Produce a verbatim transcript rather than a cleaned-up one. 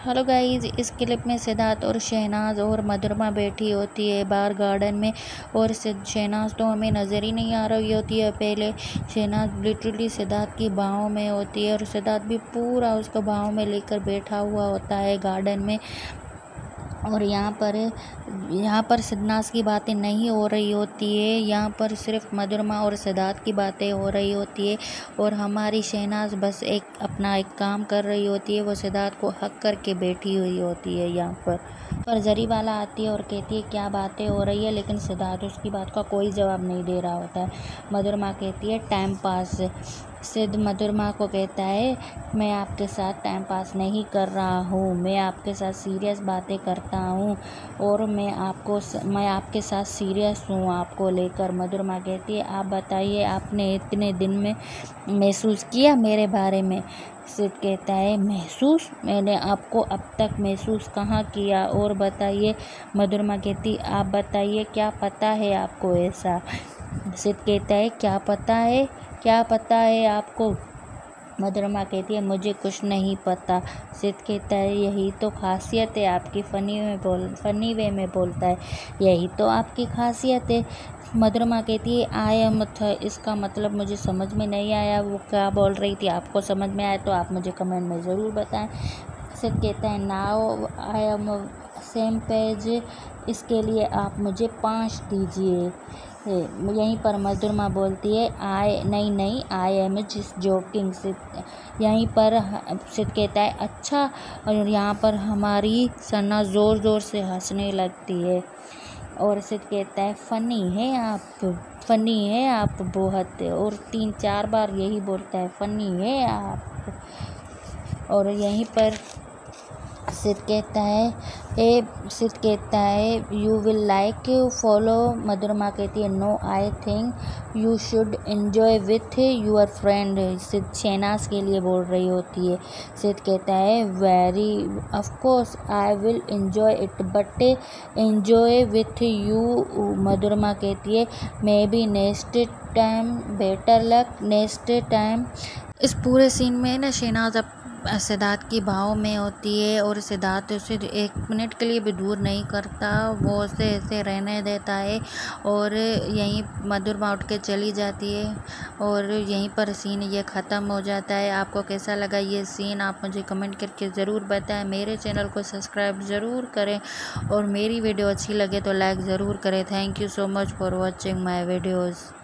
Hello guys, इस clip में सिद्धार्थ और शहनाज और मधुरमा बैठी होती है बाहर गार्डन में। और शहनाज तो हमें नज़र ही नहीं आ रही होती है। पहले शहनाज लिटरली सिद्धार्थ की बाहों में होती है और सिद्धार्थ भी पूरा उसको बाहों में लेकर बैठा हुआ होता है गार्डन में। और यहाँ पर यहाँ पर शहनाज की बातें नहीं हो रही होती है, यहाँ पर सिर्फ मधुरमा और सिद्धार्थ की बातें हो रही होती है। और हमारी शहनाज बस एक अपना एक काम कर रही होती है, वो सिद्धार्थ को हक करके बैठी हुई होती है। यहाँ पर पर जरी वाला आती है और कहती है क्या बातें हो रही है, लेकिन सिद्धार्थ उसकी बात का कोई जवाब नहीं दे रहा होता है। मधुरमा कहती है टाइम पास। सिद्ध मधुरमा को कहता है मैं आपके साथ टाइम पास नहीं कर रहा हूँ, मैं आपके साथ सीरियस बातें करता हूँ और मैं आपको मैं आपके साथ सीरियस हूँ आपको लेकर। मधुरमा कहती है आप बताइए, आपने इतने दिन में महसूस किया मेरे बारे में? सिद्ध कहता है महसूस? मैंने आपको अब तक महसूस कहाँ किया, और बताइए। मधुरमा कहती आप बताइए क्या पता है आपको ऐसा? सिद्ध कहता है क्या पता है, क्या पता है आपको? मधुरमा कहती है मुझे कुछ नहीं पता। सिद्ध कहता है यही तो खासियत है आपकी, फ़नी में बोल फ़नी वे में बोलता है, यही तो आपकी खासियत है। मधुरमा कहती है आई एम था, इसका मतलब मुझे समझ में नहीं आया, वो क्या बोल रही थी? आपको समझ में आया तो आप मुझे कमेंट में ज़रूर बताएं। सिद्ध कहता है now I am same page, इसके लिए आप मुझे पाँच दीजिए। यहीं पर मधुरमा बोलती है आई नहीं नहीं आई एम जस्ट जोकिंग। सिद्ध यहीं पर सिद्ध कहता है अच्छा, और यहाँ पर हमारी सना ज़ोर ज़ोर से हंसने लगती है। और सिद्ध कहता है फ़नी है आप, फ़नी है आप बहुत, और तीन चार बार यही बोलता है फ़नी है आप। और यहीं पर सिद्ध कहता है ए सिद्ध कहता है you will like follow. Madhurma कहती है no I think you should enjoy with your friend. Siddh Shehnaaz के लिए बोल रही होती है। सिद्ध कहता है very of course I will enjoy it but enjoy with you. Madhurma कहती है may be next time, better luck next time. इस पूरे सीन में ना शहनाज अब सिद्धार्थ की बाहों में होती है और सिद्धार्थ उसे एक मिनट के लिए भी दूर नहीं करता, वो उसे ऐसे रहने देता है। और यहीं मधुरमा उठ के चली जाती है और यहीं पर सीन ये ख़त्म हो जाता है। आपको कैसा लगा ये सीन आप मुझे कमेंट करके ज़रूर बताएं। मेरे चैनल को सब्सक्राइब ज़रूर करें और मेरी वीडियो अच्छी लगे तो लाइक ज़रूर करें। Thank you so much for watching my videos.